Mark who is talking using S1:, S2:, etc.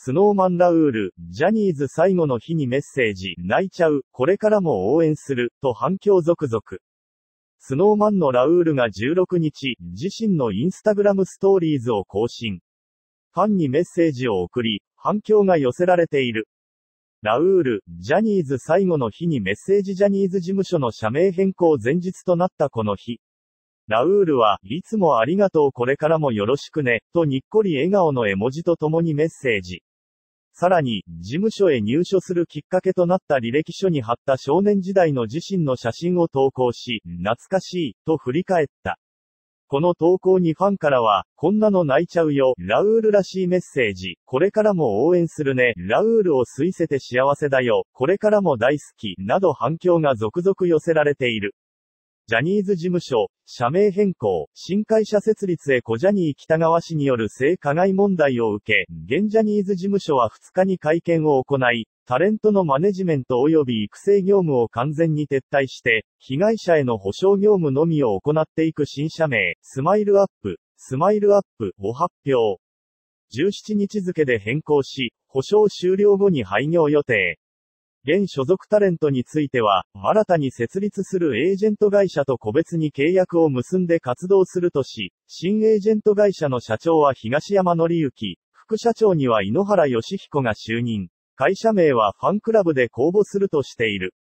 S1: スノーマンラウール、ジャニーズ最後の日にメッセージ、泣いちゃう、これからも応援する、と反響続々。スノーマンのラウールが16日、自身のインスタグラムストーリーズを更新。ファンにメッセージを送り、反響が寄せられている。ラウール、ジャニーズ最後の日にメッセージ。ジャニーズ事務所の社名変更前日となったこの日。ラウールはいつもありがとうこれからもよろしくね、とにっこり笑顔の絵文字とともにメッセージ。さらに、事務所へ入所するきっかけとなった履歴書に貼った少年時代の自身の写真を投稿し、懐かしい、と振り返った。この投稿にファンからは、こんなの泣いちゃうよ、ラウールらしいメッセージ、これからも応援するね、ラウールを吸いせて幸せだよ、これからも大好き、など反響が続々寄せられている。ジャニーズ事務所、社名変更、新会社設立へジャニー喜多川氏による性加害問題を受け、現ジャニーズ事務所は2日に会見を行い、タレントのマネジメント及び育成業務を完全に撤退して、被害者への補償業務のみを行っていく新社名、スマイルアップを発表。17日付で変更し、補償終了後に廃業予定。現所属タレントについては、新たに設立するエージェント会社と個別に契約を結んで活動するとし、新エージェント会社の社長は東山紀之、副社長には井ノ原快彦が就任。会社名はファンクラブで公募するとしている。